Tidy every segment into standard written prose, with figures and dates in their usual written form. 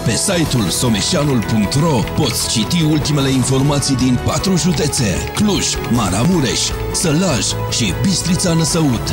Pe site-ul someșanul.ro poți citi ultimele informații din 4 județe: Cluj, Maramureș, Sălaj și Bistrița Năsăud.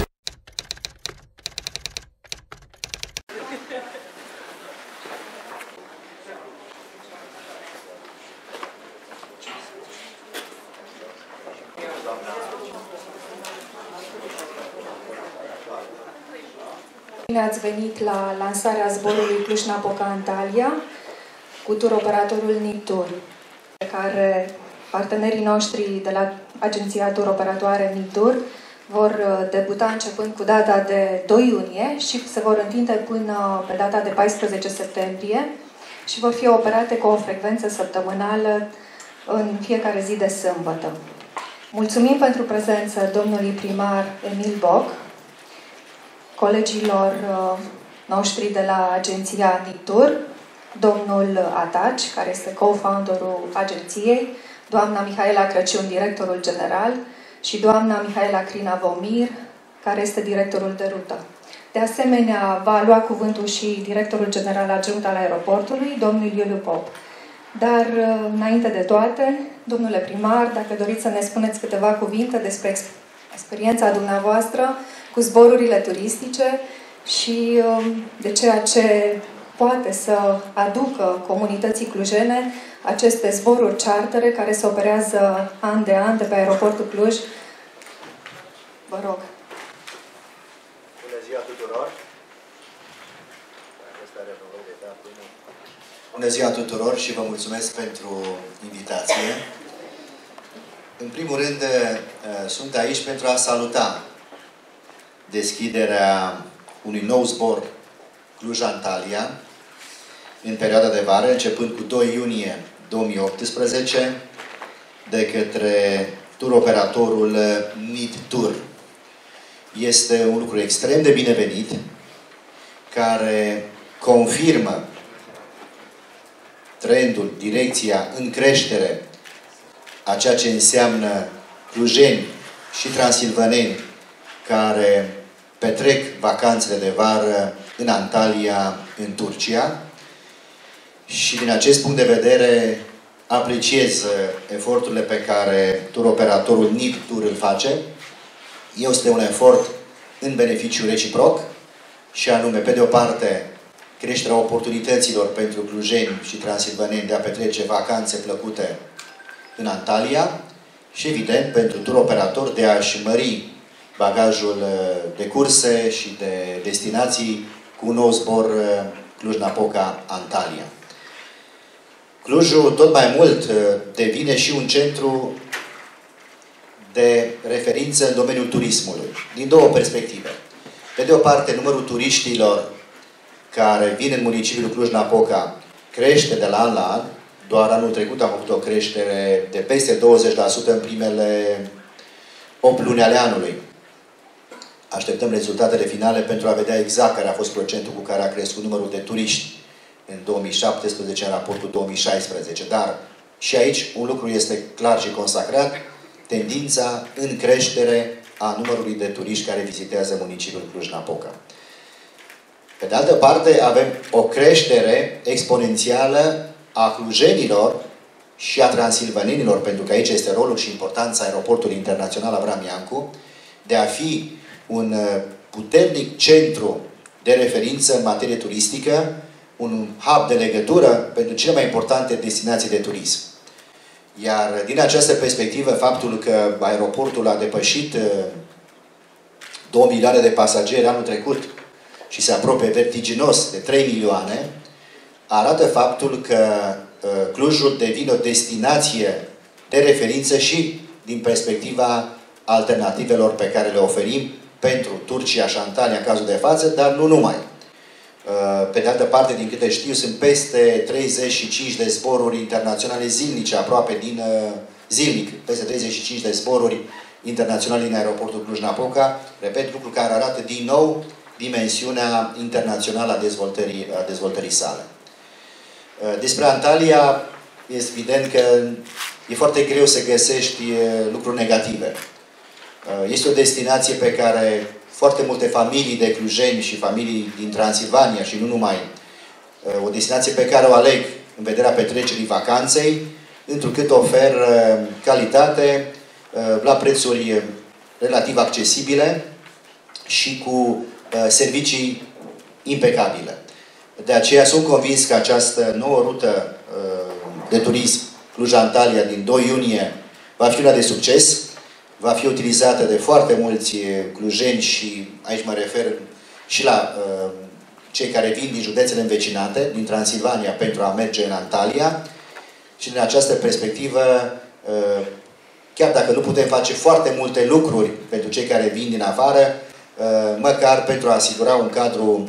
Bine ați venit la lansarea zborului Cluj-Napoca-Antalya cu turoperatorul NITUR, pe care partenerii noștri de la agenția turoperatoare NITUR vor debuta începând cu data de 2 iunie și se vor întinde până pe data de 14 septembrie și vor fi operate cu o frecvență săptămânală în fiecare zi de sâmbătă. Mulțumim pentru prezență domnului primar Emil Boc, colegilor noștri de la agenția NITUR, domnul Ataci, care este co-founderul agenției, doamna Mihaela Crăciun, directorul general, și doamna Mihaela Crina-Vomir, care este directorul de rută. De asemenea, va lua cuvântul și directorul general adjunct al aeroportului, domnul Iuliu Pop. Dar, înainte de toate, domnule primar, dacă doriți să ne spuneți câteva cuvinte despre experiența dumneavoastră cu zborurile turistice și de ceea ce poate să aducă comunității clujene aceste zboruri chartere care se operează an de an de pe aeroportul Cluj. Vă rog. Bună ziua tuturor! Bună ziua tuturor și vă mulțumesc pentru invitație. În primul rând, sunt aici pentru a saluta deschiderea unui nou zbor Cluj-Antalya în perioada de vară, începând cu 2 iunie 2018, de către turoperatorul NITUR. Este un lucru extrem de binevenit, care confirmă trendul, direcția în creștere a ceea ce înseamnă clujeni și transilvaneni care petrec vacanțele de vară în Antalya, în Turcia. Și din acest punct de vedere apreciez eforturile pe care turoperatorul NITUR îl face. Este un efort în beneficiu reciproc și anume, pe de o parte, creșterea oportunităților pentru clujeni și transilvaneni de a petrece vacanțe plăcute în Antalya și, evident, pentru turoperator de a-și mări bagajul de curse și de destinații cu un nou zbor Cluj-Napoca-Antalya. Clujul tot mai mult devine și un centru de referință în domeniul turismului, din două perspective. Pe de o parte, numărul turiștilor care vin în municipiul Cluj-Napoca crește de la an la an. Doar anul trecut am avut o creștere de peste 20% în primele 8 luni ale anului. Așteptăm rezultatele finale pentru a vedea exact care a fost procentul cu care a crescut numărul de turiști în 2017 în raportul 2016. Dar și aici un lucru este clar și consacrat: tendința în creștere a numărului de turiști care vizitează municipiul Cluj-Napoca. Pe de altă parte, avem o creștere exponențială a clujenilor și a transilvanenilor, pentru că aici este rolul și importanța aeroportului internațional Avram Iancu, de a fi un puternic centru de referință în materie turistică, un hub de legătură pentru cele mai importante destinații de turism. Iar din această perspectivă, faptul că aeroportul a depășit 2 milioane de pasageri anul trecut și se apropie vertiginos de 3 milioane, arată faptul că Clujul devine o destinație de referință și din perspectiva alternativelor pe care le oferim pentru Turcia și Antalya în cazul de față, dar nu numai. Pe de altă parte, din câte știu, sunt peste 35 de zboruri internaționale zilnice, aproape zilnic, peste 35 de zboruri internaționale din aeroportul Cluj-Napoca. Repet, lucru care arată din nou dimensiunea internațională a dezvoltării sale. Despre Antalya, este evident că e foarte greu să găsești lucruri negative. Este o destinație pe care foarte multe familii de clujeni și familii din Transilvania și nu numai o destinație pe care o aleg în vederea petrecerii vacanței, întrucât ofer calitate la prețuri relativ accesibile și cu servicii impecabile. De aceea sunt convins că această nouă rută de turism Cluj-Antalya din 2 iunie va fi una de succes, va fi utilizată de foarte mulți clujeni și aici mă refer și la cei care vin din județele învecinate, din Transilvania, pentru a merge în Antalya. Și din această perspectivă, chiar dacă nu putem face foarte multe lucruri pentru cei care vin din afară, măcar pentru a asigura un cadru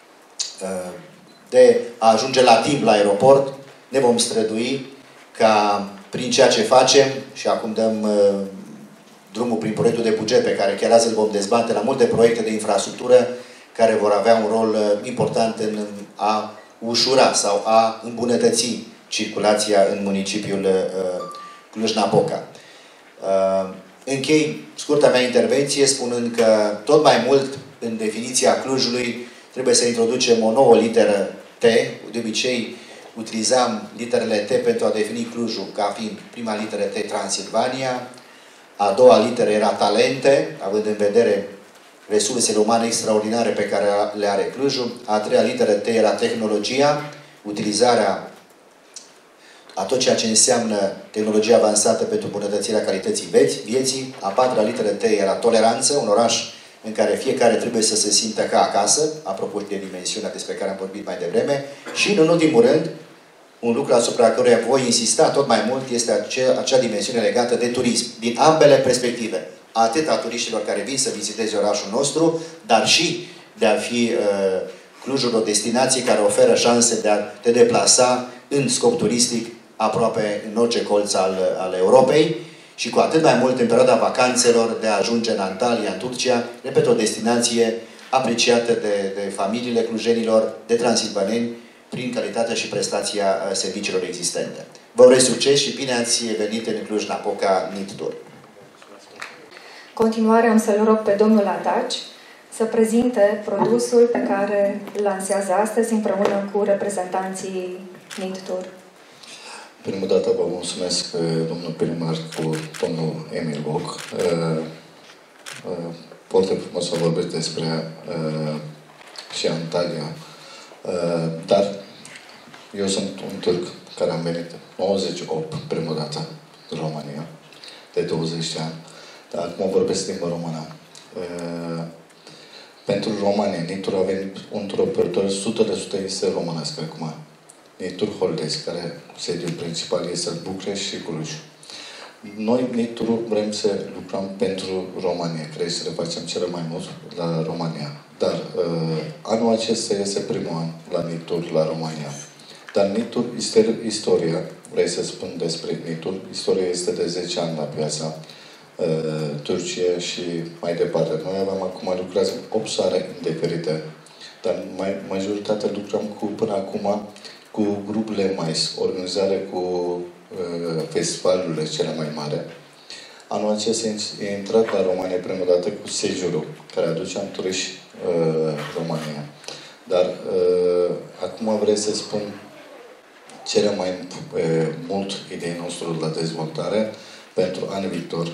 de a ajunge la timp la aeroport, ne vom strădui ca prin ceea ce facem, și acum dăm drumul prin proiectul de buget pe care chiar azi îl vom dezbate, la multe proiecte de infrastructură care vor avea un rol important în a ușura sau a îmbunătăți circulația în municipiul Cluj-Napoca. Închei scurta mea intervenție spunând că tot mai mult în definiția Clujului trebuie să introducem o nouă literă T. De obicei utilizam literele T pentru a defini Clujul ca fiind prima literă T Transilvania, a doua literă era talente, având în vedere resursele umane extraordinare pe care le are Clujul, a treia literă T era tehnologia, utilizarea a tot ceea ce înseamnă tehnologia avansată pentru îmbunătățirea calității vieții, a patra literă T era toleranță, un oraș în care fiecare trebuie să se simtă ca acasă, apropo de dimensiunea despre care am vorbit mai devreme, și, în ultimul rând, un lucru asupra căruia voi insista tot mai mult este acea dimensiune legată de turism, din ambele perspective. Atât a turiștilor care vin să viziteze orașul nostru, dar și de a fi Clujul o destinație care oferă șanse de a te deplasa în scop turistic aproape în orice colț al Europei și cu atât mai mult în perioada vacanțelor de a ajunge în Antalya, în Turcia, repet, o destinație apreciată de familiile clujenilor, de transilvaneni, prin calitatea și prestația serviciilor existente. Vă urez succes și bine ați venit în Cluj-Napoca NIT Tour. Continuare am să-l rog pe domnul Ataci să prezinte produsul pe care îl lansează astăzi împreună cu reprezentanții NIT Tour. Prima dată vă mulțumesc, domnul primar, cu domnul Emil Boc. Foarte frumos să vorbesc despre și Antalya. Dar eu sunt un turc care am venit în 98, prima dată, în România, de 20 de ani. Dar acum vorbesc limba română. Pentru România, NIT-ul a venit un tur operator 100% este românesc acum. NIT-ul Holidays, care sediul principal este în București și Cluj. Noi, NIT-ul, vrem să lucrăm pentru România. Vrem să le facem cele mai mult la România. Dar anul acesta este primul an la NIT-ul la România. Dar NIT-ul este istoria. Vrei să spun despre NIT-ul? Istoria este de 10 ani la piața Turcia și mai departe. Noi avem acum lucrează 8 țări diferite. Dar majoritatea lucrăm până acum cu grupurile mai organizare cu festivalurile cele mai mari. Anul acesta e intrat la România prima dată cu Sejurul, care aduce turiști România. Dar acum vreau să spun cele mai mult idei nostru la dezvoltare pentru anul viitor.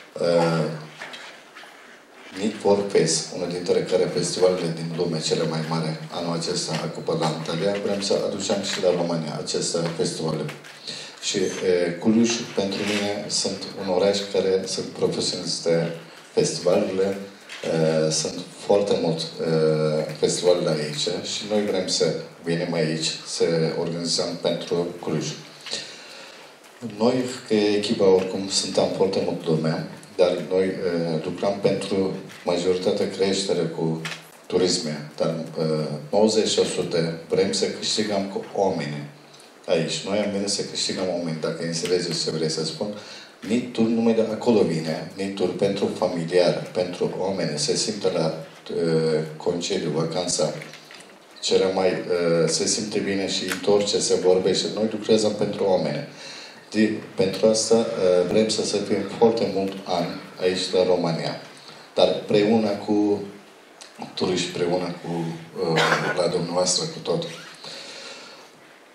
NIT World Fest, unul dintre care festivalele din lume cele mai mari anul acesta acupă la Antalya, vrem să aducem și la România aceste festivale. Și Cluj, pentru mine, sunt un oraș care sunt profesioniste festivalurile, sunt foarte mult festivalele aici și noi vrem să venim aici, să organizăm pentru Cluj. Noi, ca echipa, oricum, suntem foarte mult lume, dar noi lucrăm pentru majoritatea creștere cu turisme, dar 90% vrem să câștigăm cu oameni aici. Noi am venit să câștigăm oameni, dacă înțelegeți ce vrei să spun. NIT-ul numai de acolo vine, NIT-ul pentru familiar, pentru oameni, se simte la concediu, vacanța, cele mai se simte bine și întorce, se vorbește. Noi lucrăm pentru oameni. Pentru asta vrem să fim foarte mult ani aici la România. Dar împreună cu turiști, împreună cu la dumneavoastră, cu tot.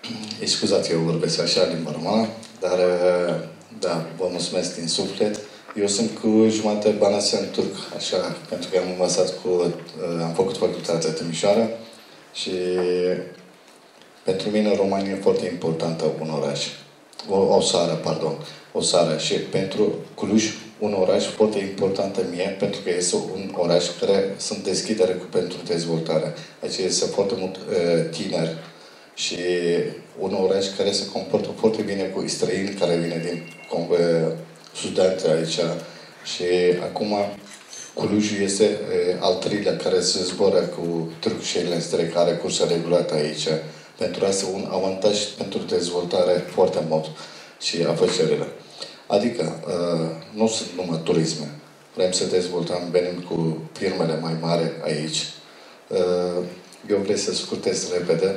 Scuzați, eu vorbesc așa limba română, dar da, vă mulțumesc din suflet. Eu sunt cu jumătate banasean turc, așa, pentru că am învățat am făcut facultatea Timișoara și pentru mine România e foarte importantă un oraș. O țară și pentru Cluj un oraș foarte important mie, pentru că este un oraș care sunt deschidere pentru dezvoltare. Aici este foarte mult tineri și un oraș care se comportă foarte bine cu străini care vine din studenți aici. Și acum Clujul este al treilea care se zboară cu turcușele străini care cursă regulată aici. Pentru asta un avantaj pentru dezvoltare foarte mult și afacerile. Adică, nu sunt numai turisme. Vrem să dezvoltăm, venim cu firmele mai mari aici. Eu vreau să scurtez repede.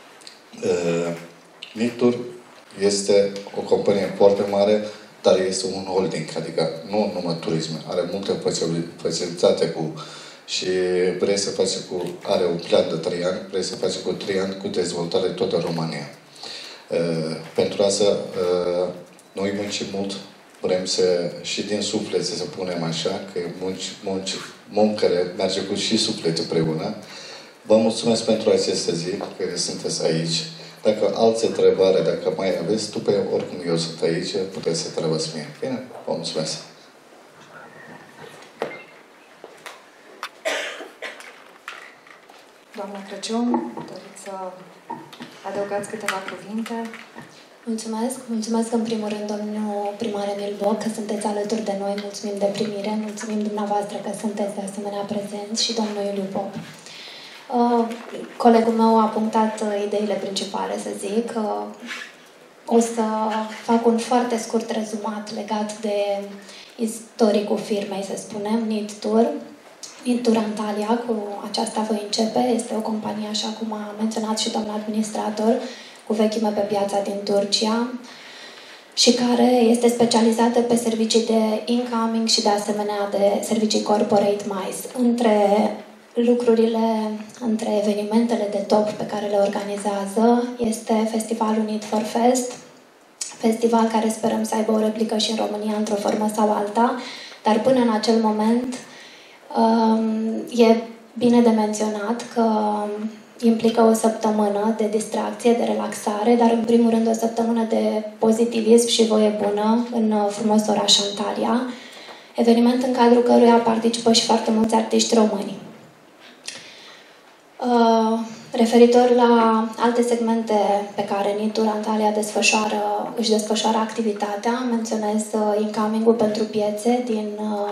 Nitur este o companie foarte mare, dar este un holding, adică nu numai turisme. Are multe facilitate și vrei să faci are un plan de 3 ani, vrei să faci cu 3 ani cu dezvoltare toată România. Pentru asta noi muncim mult, vrem și din suflet să punem așa, că care merge cu și sufletul împreună. Vă mulțumesc pentru această zi, că sunteți aici. Dacă alte întrebare, dacă mai aveți, după oricum eu sunt aici, puteți să întrebați mie. Bine? Vă mulțumesc! Doamna Crăciun, doriți să adăugați câteva cuvinte? Mulțumesc. Mulțumesc în primul rând, domnul primar Emil Boc, că sunteți alături de noi. Mulțumim de primire. Mulțumim dumneavoastră că sunteți de asemenea prezenți și domnul Iuliu Pop. Colegul meu a punctat ideile principale, să zic. O să fac un foarte scurt rezumat legat de istoricul firmei, să spunem, Nitur. Nitur Antalya, cu aceasta voi începe. Este o companie, așa cum a menționat și domnul administrator, cu vechime pe piața din Turcia și care este specializată pe servicii de incoming și de asemenea de servicii corporate MICE. Între evenimentele de top pe care le organizează este Festivalul Need for Fest, festival care sperăm să aibă o replică și în România într-o formă sau alta, dar până în acel moment e bine de menționat că implică o săptămână de distracție, de relaxare, dar în primul rând o săptămână de pozitivism și voie bună în frumos oraș Antalya, eveniment în cadrul căruia participă și foarte mulți artiști români. Referitor la alte segmente pe care Nitur Antalya își desfășoară activitatea, menționez incoming-ul pentru piețe din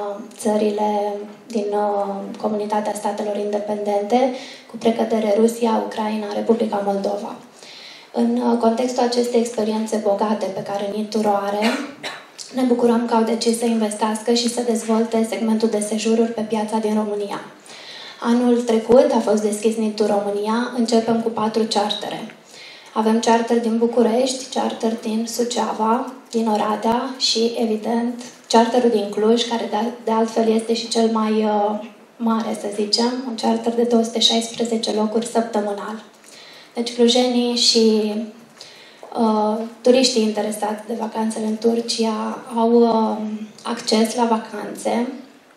Comunitatea Statelor Independente, cu precădere Rusia, Ucraina, Republica Moldova. În contextul acestei experiențe bogate pe care Nitur o are, ne bucurăm că au decis să investească și să dezvolte segmentul de sejururi pe piața din România. Anul trecut a fost deschis Nitur România, începem cu 4 chartere. Avem charter din București, charter din Suceava, din Oradea și, evident, charterul din Cluj, care de altfel este și cel mai mare, să zicem, un charter de 216 locuri săptămânal. Deci clujenii și turiștii interesați de vacanțele în Turcia au acces la vacanțe,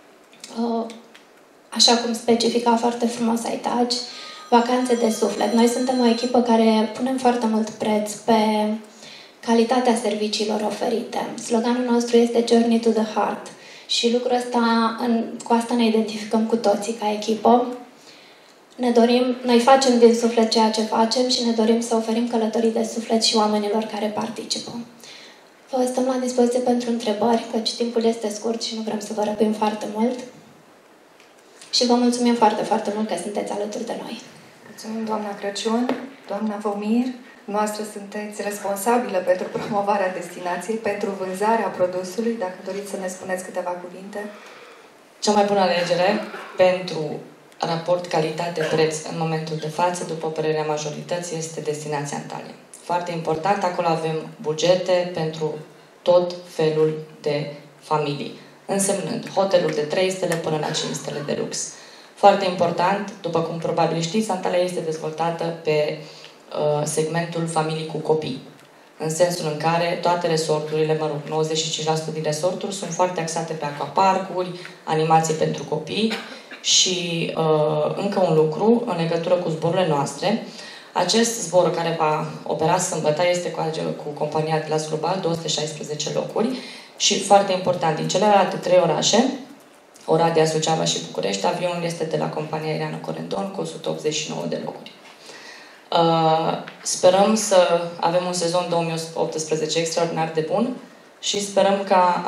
așa cum specifica foarte frumos Aitaci, vacanțe de suflet. Noi suntem o echipă care punem foarte mult preț pe calitatea serviciilor oferite. Sloganul nostru este Journey to the Heart și lucrul ăsta, cu asta ne identificăm cu toții ca echipă. Noi facem din suflet ceea ce facem și ne dorim să oferim călătorii de suflet și oamenilor care participă. Vă stăm la dispoziție pentru întrebări, căci timpul este scurt și nu vrem să vă răpim foarte mult. Și vă mulțumim foarte, foarte mult că sunteți alături de noi. Mulțumim, doamna Crăciun, doamna Vomir. Noastră sunteți responsabilă pentru promovarea destinației, pentru vânzarea produsului. Dacă doriți să ne spuneți câteva cuvinte. Cea mai bună alegere pentru raport calitate-preț în momentul de față, după părerea majorității, este destinația Antalya. Foarte important, acolo avem bugete pentru tot felul de familii, însemnând hoteluri de 3 stele până la 5 stele de lux. Foarte important, după cum probabil știți, Antalya este dezvoltată pe segmentul familii cu copii. În sensul în care toate resorturile, 95% din resorturi sunt foarte axate pe aquaparcuri, animație pentru copii și încă un lucru în legătură cu zborurile noastre. Acest zbor care va opera sâmbătă este cu compania Atlas Global, 216 locuri și foarte important, din celelalte 3 orașe, Oradea, Suceava și București, avionul este de la compania aeriană Corendon cu 189 de locuri. Sperăm să avem un sezon 2018 extraordinar de bun și sperăm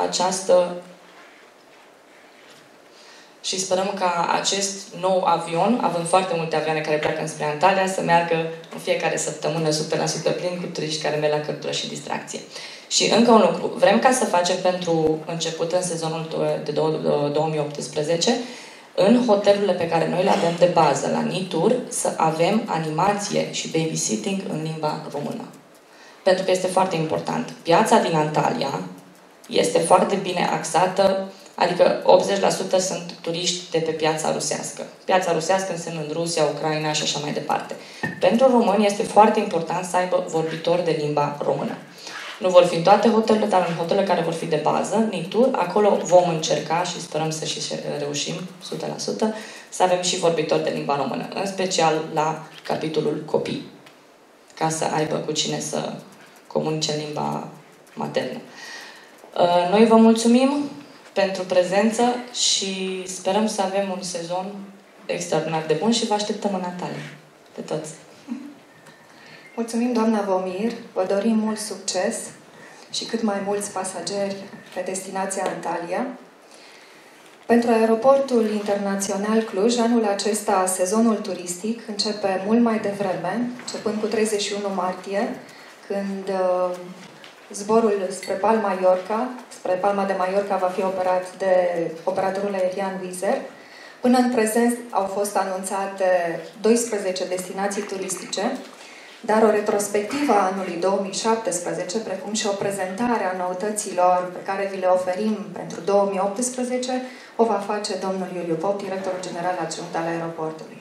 ca acest nou avion, având foarte multe avioane care pleacă înspre Antalya, să meargă în fiecare săptămână 100% plin cu turiști care merg la căldură și distracție. Și încă un lucru, vrem ca să facem pentru început în sezonul de 2018 în hotelurile pe care noi le avem de bază la Nitur să avem animație și babysitting în limba română. Pentru că este foarte important. Piața din Antalya este foarte bine axată, adică 80% sunt turiști de pe piața rusească. Piața rusească însemnând Rusia, Ucraina și așa mai departe. Pentru români este foarte important să aibă vorbitori de limba română. Nu vor fi în toate hotelurile, dar în hotelurile care vor fi de bază, Nitur, acolo vom încerca și sperăm să și reușim 100% să avem și vorbitori de limba română, în special la capitolul copii, ca să aibă cu cine să comunice în limba maternă. Noi vă mulțumim pentru prezență și sperăm să avem un sezon extraordinar de bun și vă așteptăm în Antalya, pe toți. Mulțumim, doamna Vomir, vă dorim mult succes și cât mai mulți pasageri pe destinația Antalya. Pentru aeroportul internațional Cluj, anul acesta, sezonul turistic începe mult mai devreme, începând cu 31 martie, când zborul spre Palma de Mallorca va fi operat de operatorul aerian Wizz Air. Până în prezent au fost anunțate 12 destinații turistice, dar o retrospectivă a anului 2017, precum și o prezentare a noutăților pe care vi le oferim pentru 2018, o va face domnul Iuliu Pop, directorul general adjunct al aeroportului.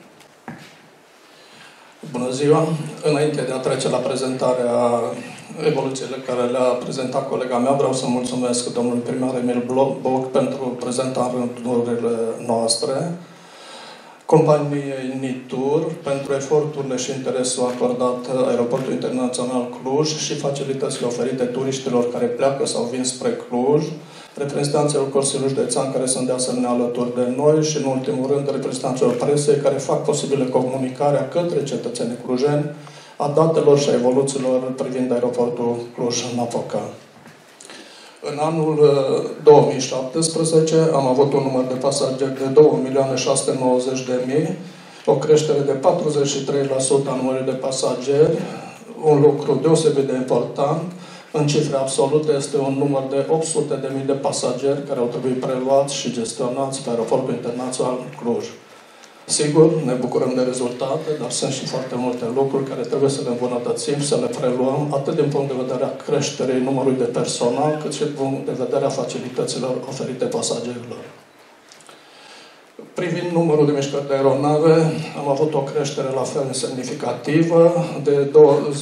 Bună ziua! Înainte de a trece la prezentarea evoluțiile care le-a prezentat colega mea, vreau să mulțumesc domnului primar Emil Boc pentru prezentarea rândurile noastre, companiei Nitur pentru eforturile și interesul acordat Aeroportul Internațional Cluj și facilitățile oferite turiștilor care pleacă sau vin spre Cluj, reprezentanților Consiliului Județean care sunt de asemenea alături de noi și, în ultimul rând, reprezentanților presei care fac posibilă comunicarea către cetățenii clujeni a datelor și a evoluțiilor privind aeroportul Cluj-Napoca. În anul 2017 am avut un număr de pasageri de 2.690.000, o creștere de 43% a numărului de pasageri, un lucru deosebit de important. În cifre absolute este un număr de 800.000 de pasageri care au trebuit preluați și gestionați pe aeroportul internațional Cluj. Sigur, ne bucurăm de rezultate, dar sunt și foarte multe lucruri care trebuie să le îmbunătățim, să le preluăm, atât din punct de vedere a creșterii numărului de personal, cât și din punct de vedere a facilităților oferite pasagerilor. Privind numărul de mișcări de aeronave, am avut o creștere la fel semnificativă de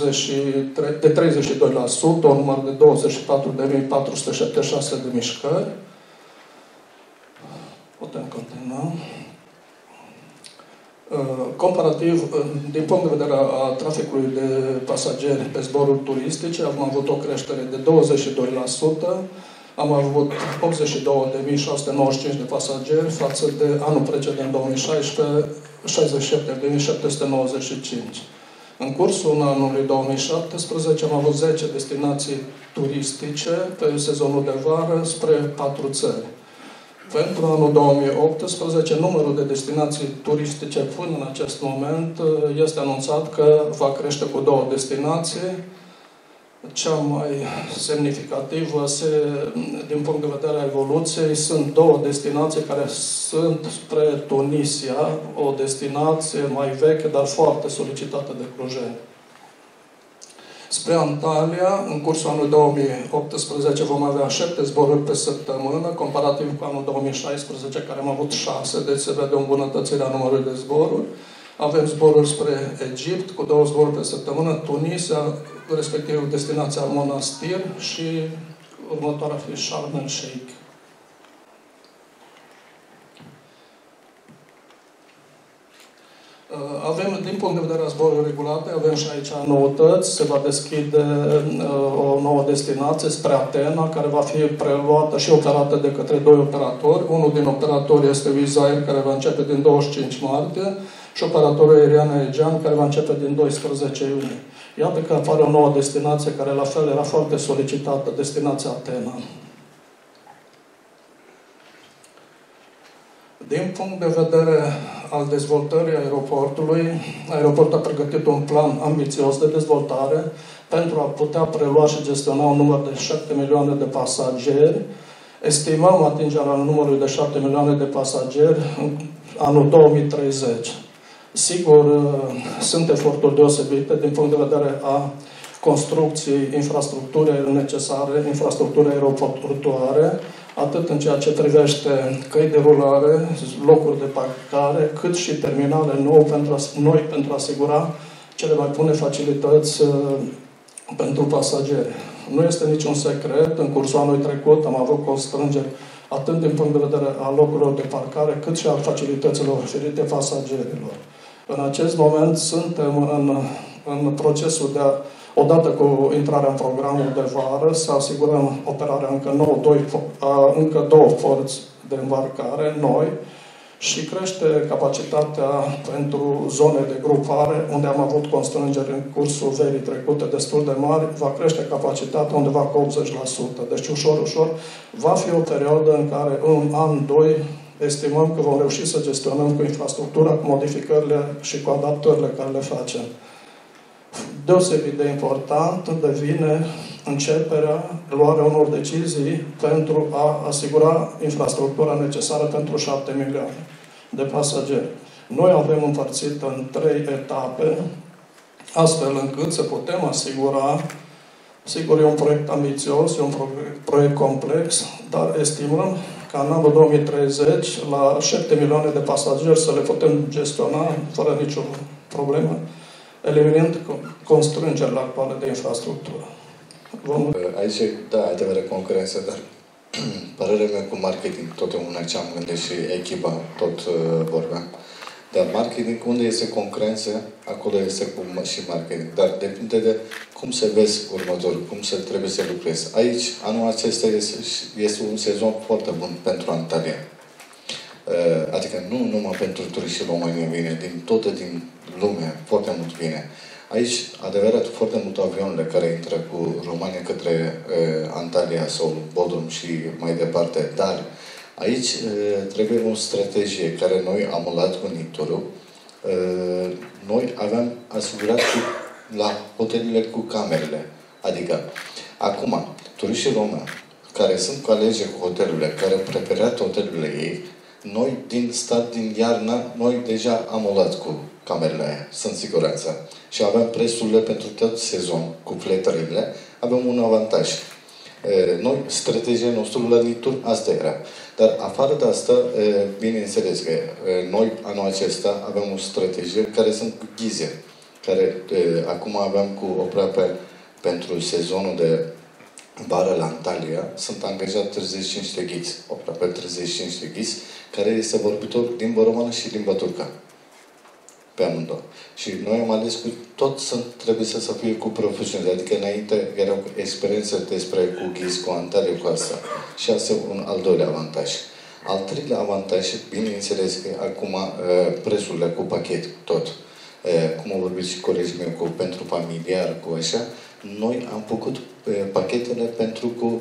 32%, un număr de 24.476 de mișcări. Putem continua. Comparativ, din punct de vedere a traficului de pasageri pe zboruri turistice, am avut o creștere de 22%, am avut 82.695 de pasageri față de anul precedent, 2016, 67.795. În cursul anului 2017 am avut 10 destinații turistice pe sezonul de vară spre 4 țări. Pentru anul 2018, numărul de destinații turistice până în acest moment este anunțat că va crește cu 2 destinații. Cea mai semnificativă, din punct de vedere a evoluției, sunt 2 destinații care sunt spre Tunisia, o destinație mai veche, dar foarte solicitată de clujeni. Spre Antalya, în cursul anului 2018 vom avea 7 zboruri pe săptămână, comparativ cu anul 2016, care am avut 6, deci se vede o îmbunătățire a numărului de zboruri. Avem zboruri spre Egipt, cu 2 zboruri pe săptămână, Tunisia, respectiv destinația Monastir și următoarea fi Sharm el Sheikh. Avem, din punct de vedere a zboruri regulate, avem și aici noutăți. Se va deschide o nouă destinație spre Atena, care va fi preluată și operată de către 2 operatori. Unul din operatori este Wizz Air, care va începe din 25 martie, și operatorul aerian Aegean, care va începe din 12 iunie. Iată că apare o nouă destinație, care la fel era foarte solicitată, destinația Atena. Din punct de vedere al dezvoltării aeroportului, aeroportul a pregătit un plan ambițios de dezvoltare pentru a putea prelua și gestiona un număr de 7 milioane de pasageri. Estimăm atingerea numărului de 7 milioane de pasageri în anul 2030. Sigur, sunt eforturi deosebite din punct de vedere a construcției infrastructurii necesare, infrastructurii aeroportuare, atât în ceea ce privește căi de rulare, locuri de parcare, cât și terminale noi pentru a asigura cele mai bune facilități pentru pasageri. Nu este niciun secret, în cursul anului trecut am avut constrângeri atât din punct de vedere al locurilor de parcare, cât și al facilităților oferite pasagerilor. În acest moment suntem în procesul de a, odată cu intrarea în programul de vară, să asigurăm operarea încă două porți de îmbarcare noi și crește capacitatea pentru zone de grupare, unde am avut constrângeri în cursul verii trecute destul de mari, va crește capacitatea undeva cu 80%. Deci ușor, ușor, va fi o perioadă în care în an, 2, estimăm că vom reuși să gestionăm cu infrastructura, cu modificările și cu adaptările care le facem. Deosebit de important devine începerea, luarea unor decizii pentru a asigura infrastructura necesară pentru 7 milioane de pasageri. Noi avem împărțit în 3 etape, astfel încât să putem asigura, sigur e un proiect ambițios, e un proiect complex, dar estimăm ca în anul 2030 la 7 milioane de pasageri să le putem gestiona fără nicio problemă, eliminând constrângerile actuale de infrastructură. Aici, da, adevărat concurență, dar părerea mea cu marketing, tot una ce am gândit și echipa tot vorbeam. Dar marketing, unde este concurență, acolo este și marketing. Dar depinde de cum se vezi următorul, cum se trebuie să lucrezi. Aici, anul acesta este un sezon foarte bun pentru Antalya. Adică nu numai pentru turiștii români vine, din lume, foarte mult vine. Aici, adevărat, foarte mult avioanele care intră cu România către Antalya sau Bodrum și mai departe, dar aici trebuie o strategie care noi am luat cu Nitorul. Noi aveam asigurat la hotelurile cu camerele. Adică, acum, turiștii români care sunt cu alegeri cu hotelurile, care au preferat hotelurile ei, noi, din iarnă, noi deja am luat cu camerele aia, sunt siguranță. Și avem prețurile pentru tot sezon, cu fletările, avem un avantaj. Noi, strategia noastră la Nitur, asta era. Dar afară de asta, bineînțeles că noi, anul acesta, avem o strategie care sunt cu ghize, care acum avem cu aproape pentru sezonul de vară la Antalya, sunt angajat 35 de ghizi, aproape 35 de ghizi, care este vorbitor limba română și limba turcă. Pe amândouă. Și noi am ales că tot trebuie să fie cu profesionali. Adică înainte erau experiențe despre cu ghizi, cu Antalya, cu asta. Și asta e un al doilea avantaj. Al treilea avantaj, bineînțeles că acum prețurile cu pachet, tot. Cum au vorbit și colegii mei, pentru familiar, cu așa, noi am făcut pachetele pentru cu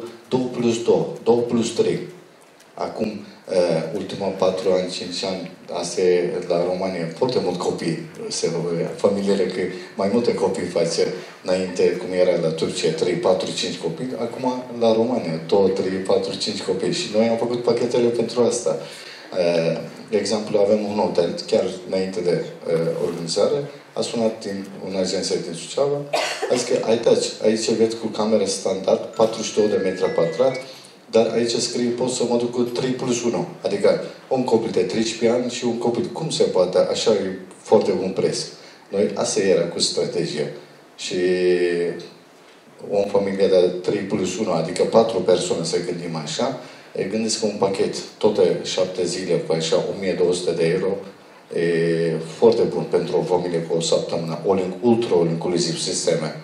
2+2, 2+3. Acum, ultima 4 ani, 5 ani, asta e la România, foarte mult copii, familiile, că mai multe copii face înainte, cum era la Turcia, 3, 4, 5 copii, acum la România, 2, 3, 4, 5 copii. Și noi am făcut pachetele pentru asta. De exemplu, avem un hotel, chiar înainte de organizare, a sunat din o agenție din Suceava, a zis că aici veți cu cameră standard, 42 de metri pătrat, dar aici scrie, pot să mă duc cu 3+1. Adică un copil de 13 ani și un copil. Cum se poate? Așa e foarte bun preț. Noi, asta era cu strategie. Și o familie de 3+1, adică 4 persoane, să gândim așa, gândiți că un pachet, toate 7 zile, cu așa 1200 de euro, e foarte bun pentru o familie cu o săptămână, ultra inclusiv sisteme.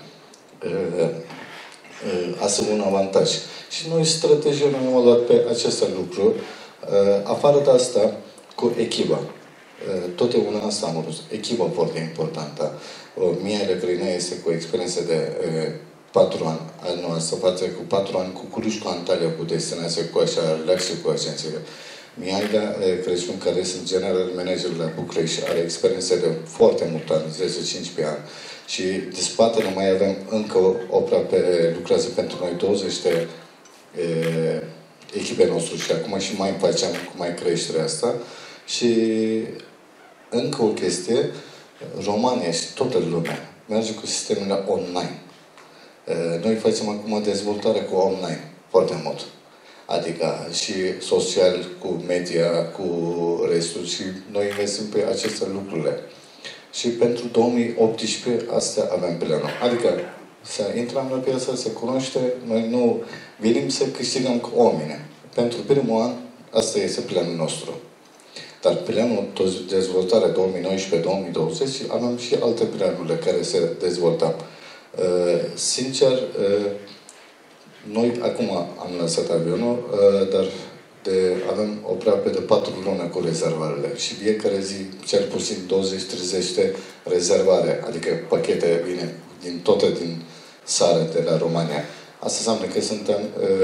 Asta e un avantaj. Și noi strategia noi am luat pe aceste lucruri. Afară de asta, cu echipa. Totdeauna asta am vrut. Echipa foarte importantă. Mihaela Grina este cu experiență de 4 ani al noastră, față cu 4 ani cu Cluj, cu Antalya, cu destinație, cu așa, relație cu agențiile. Mihaela Crăciun, care este general manager la București, are experiență de foarte mult ani, 10-15 ani. Și de spatele mai avem încă lucrează pentru noi 20 de echipe nostru și acum și mai facem cu mai creșterea asta. Și încă o chestie, România și toată lumea merge cu sistemele online. Noi facem acum dezvoltare cu online, foarte mult. Adică și social, cu media, cu restul și noi investim pe aceste lucrurile. Și pentru 2018 astea avem planul. Adică să intrăm la piață, să cunoaște, noi nu venim să câștigăm cu oameni. Pentru primul an, asta este planul nostru. Dar planul de dezvoltare 2019-2020 avem și alte planuri care se dezvoltă. Sincer, noi acum am lăsat avionul, dar avem aproape de 4 luni cu rezervările și fiecare zi cel puțin 20-30 de rezervare, adică pachete vine din țară, de la România. Asta înseamnă că suntem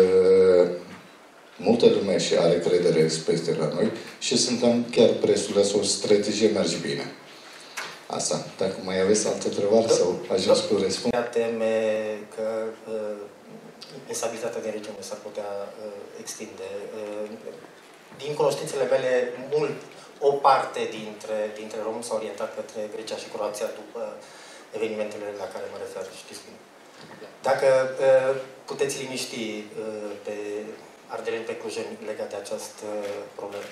multă lume și are credere peste la noi și suntem chiar prețul sau strategie merge bine. Asta. Dacă mai aveți altă întrebare sau ajuns cu răspuns? Teme că instabilitatea din regiune s-ar putea extinde. Din cunoștințele mele, o parte dintre români s-au orientat către Grecia și Croația după evenimentele la care mă refer, știți bine. Dacă puteți liniști pe ardeleni, pe clujeni legat de această problemă.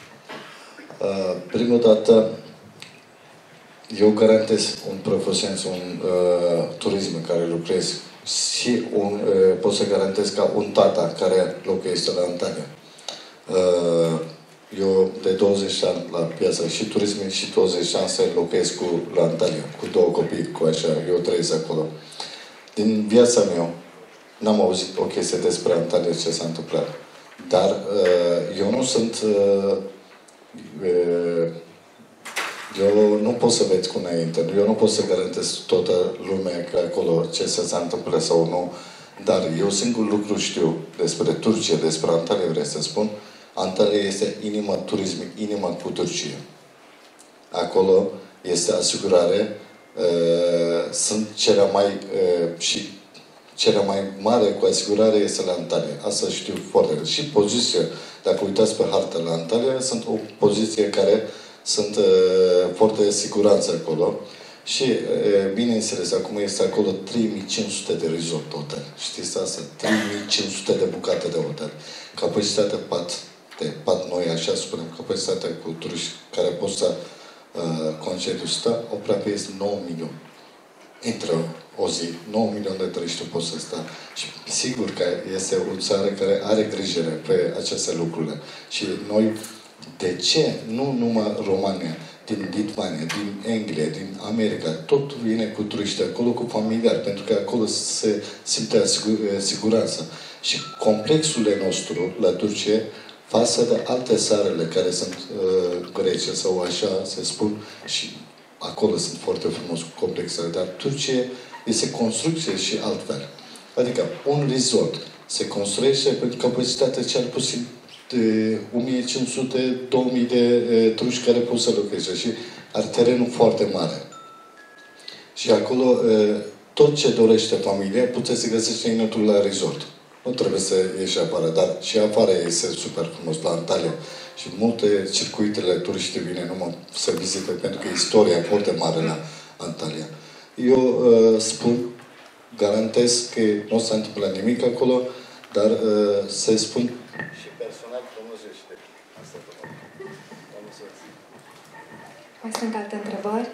Prima dată, eu garantez un profesionist, un turism în care lucrez și pot să garantez ca un tata care locuiește la Antalya. Eu de 20 ani la piață și turism și 20 ani să locuiesc la Antalya, cu 2 copii, cu așa, eu trăiesc acolo. Din viața mea n-am auzit o chestie despre Antalya ce s-a întâmplat. Dar eu nu sunt eu nu pot să văd cu înainte, eu nu pot să garantez toată lumea că acolo ce se întâmplă sau nu, dar eu singur lucru știu despre Turcia, despre Antalya, vreau să spun, Antalya este inima turismului, inima cu Turcia. Acolo este asigurare, sunt cele mai mare cu asigurare este la Antalya. Asta știu foarte bine. Și poziția, dacă uitați pe hartă la Antalya, sunt o poziție care sunt foarte siguranță acolo. Și, bineînțeles, acum este acolo 3500 de resort hotel. Știți asta? 3500 de bucate de hotel. Capacitatea pat noi, așa spunem, capacitatea cu turiști care pot să concediu stă, aproape este 9 milioane. Intră o zi, 9 milioane de turiști pot să stă. Și sigur că este o țară care are grijă pe aceste lucruri. Și noi, de ce? Nu numai România, din Lituania, din Anglia, din America, tot vine cu turiști acolo, cu familiari, pentru că acolo se simte siguranță. Și complexul nostru la Turcia, față de alte țările care sunt Grecia sau așa, se spun, și acolo sunt foarte frumos complexele, dar Turcia este construcție și altfel. Adică un resort se construiește pentru capacitatea cel puțin de 1500-2000 de turiști care pot să locuiască și are terenul foarte mare. Și acolo tot ce dorește familia puteți să găsește inătul la resort. Nu trebuie să ieși afară, dar și afară este super frumos la Antalya. Și multe circuitele turiști vine numai să vizite, pentru că istoria foarte mare la Antalya. Eu spun, garantez că nu s-a întâmplat nimic acolo, Dar să-i spun și personal frumusește. Asta mai sunt alte întrebări?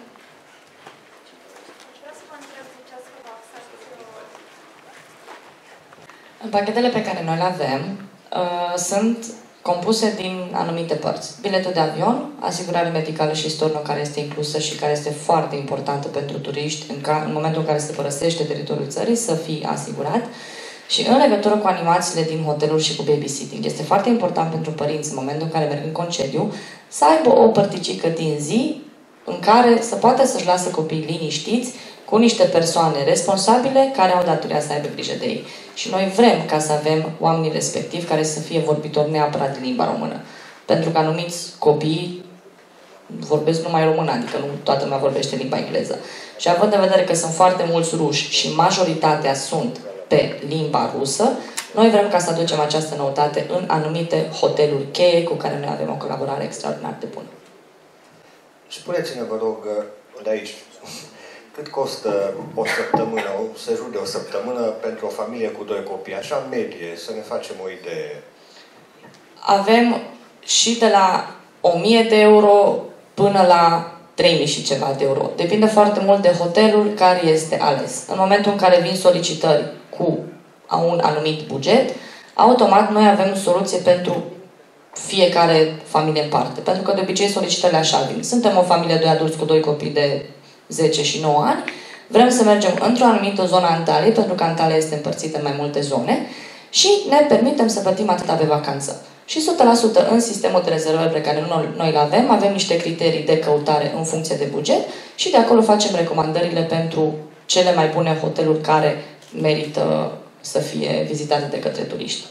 Pachetele pe care noi le avem sunt compuse din anumite părți. Biletul de avion, asigurare medicală și stornă care este inclusă și care este foarte importantă pentru turiști în momentul în care se părăsește teritoriul țării să fie asigurat. Și în legătură cu animațiile din hoteluri și cu babysitting, este foarte important pentru părinți în momentul în care merg în concediu să aibă o părticică din zi în care să poată să-și lasă copiii liniștiți cu niște persoane responsabile care au datoria să aibă grijă de ei. Și noi vrem ca să avem oamenii respectivi care să fie vorbitori neapărat din limba română. Pentru că anumiți copii vorbesc numai română, adică nu toată lumea vorbește limba engleză. Și având în vedere că sunt foarte mulți ruși și majoritatea sunt pe limba rusă, noi vrem ca să aducem această noutate în anumite hoteluri cheie cu care noi avem o colaborare extraordinar de bună. Spuneți-ne, vă rog, de aici, cât costă o săptămână, un sejur de o săptămână pentru o familie cu 2 copii? Așa, în medie, să ne facem o idee. Avem și de la 1000 de euro până la 3000 și ceva de euro. Depinde foarte mult de hotelul care este ales. În momentul în care vin solicitări cu un anumit buget, automat noi avem soluție pentru fiecare familie în parte. Pentru că de obicei solicitările așa vin. Suntem o familie de 2 adulți cu 2 copii de 10 și 9 ani. Vrem să mergem într-o anumită zonă a Antaliei, pentru că Antalya este împărțită în mai multe zone și ne permitem să plătim atâta pe vacanță. Și 100% în sistemul de rezervări pe care noi îl avem niște criterii de căutare în funcție de buget și de acolo facem recomandările pentru cele mai bune hoteluri care merită să fie vizitate de către turiști.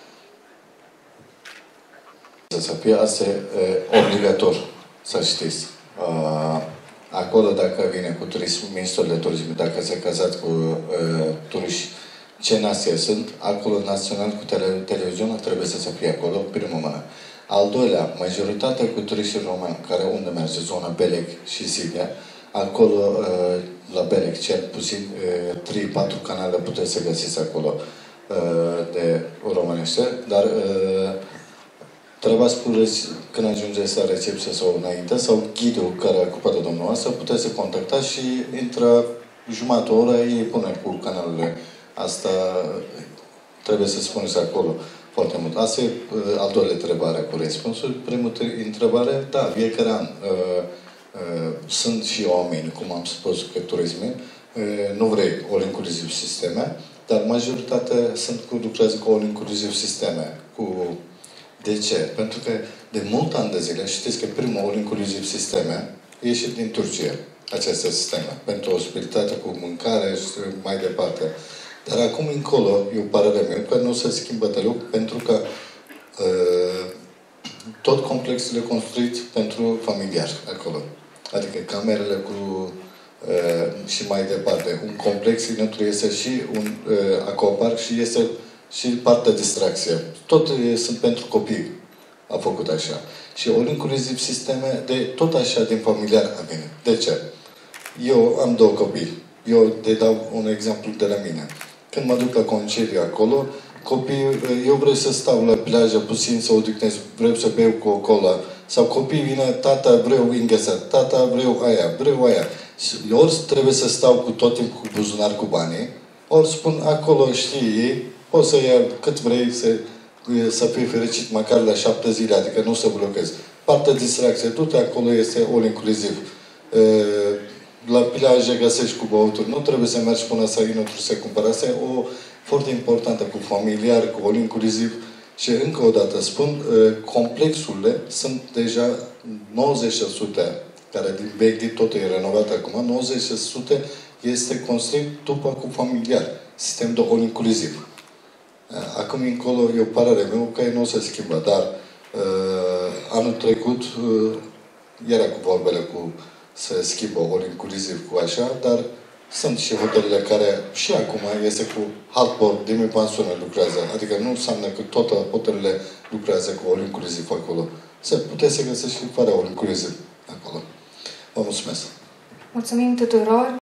Să fie asta obligator, să știți. Acolo, dacă vine cu ministrul de turism, dacă se cazați cu turiști ce nație sunt, acolo național cu televiziunea trebuie să se fie acolo, primul mână. Al doilea, majoritatea cu turiștii români, care unde merge, zona Belek și Silia, acolo, la Belek, cel puțin 3-4 canale puteți să găsiți acolo de românește, dar trebuie spuneți când ajungeți la recepție sau înainte, sau ghidul care a ocupat de dumneavoastră, puteți să contactați și intră jumătate o oră, ei pune cu canalele. Asta trebuie să spuneți acolo foarte mult. Asta e al doilea întrebare cu răspunsul. Primul întrebare, da, fiecare an sunt și oameni, cum am spus, că turisme, nu vrei all-inclusive sisteme, dar majoritatea lucrează cu all-inclusive sisteme. De ce? Pentru că de mult ani de zile, știți că primul all-inclusive sisteme e ieșit din Turcia, aceste sisteme, pentru ospitalitate cu mâncare și mai departe. Dar acum încolo, e o părere mea, că nu se schimbă deloc, pentru că tot complexul e construit pentru familiar acolo. Adică camerele cu și mai departe. Un complex inutru este și un aquapark și este și partea distracție. Tot sunt pentru copii. A făcut așa. Și all inclusiv sisteme de tot așa din familiar a venit. De ce? Eu am 2 copii. Eu te dau un exemplu de la mine. Când mă duc la concediu acolo, copiii, eu vreau să stau la plajă puțin, să odihnesc, vreau să beau Coca-Cola. Sau copiii vine, tata, vreau ingresat, tata, vreau aia. Ori trebuie să stau cu tot timpul cu buzunar cu banii, ori spun, acolo știi, poți să ia cât vrei să fii fericit măcar la 7 zile, adică nu să blochezi. Partea distracție, du-te acolo, este all-inclusiv. La plajă găsești cu băuturi. Nu trebuie să mergi până să inutru să cumpări. Asta e o foarte importantă cu familiar, cu all-inclusiv. Și încă o dată spun, complexurile sunt deja 90%, care din vechi tot e renovat acum, 90% este construit după cu familiar. Sistem de all-inclusiv. Acum încolo e o părere mea că nu se schimbă, dar anul trecut era cu vorbele cu să schimbă all-inclusiv cu așa, dar sunt și hotelele care și acum este cu haltbord, demi-pensiune lucrează. Adică nu înseamnă că toate hotelele lucrează cu all-inclusiv acolo. Puteți să găsești și fără all-inclusiv acolo. Vă mulțumesc! Mulțumim tuturor!